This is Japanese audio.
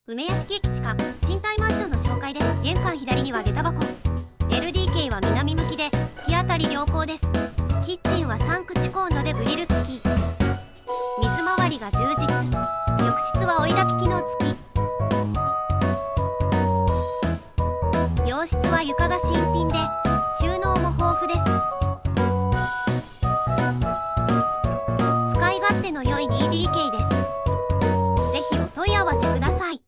梅屋敷駅地下賃貸マンションの紹介です。玄関左には下駄箱。 LDK は南向きで日当たり良好です。キッチンは3口コンロでグリル付き。水回りが充実。浴室は追い焚き機能付き。洋室は床が新品で収納も豊富です。使い勝手の良い 2DK です。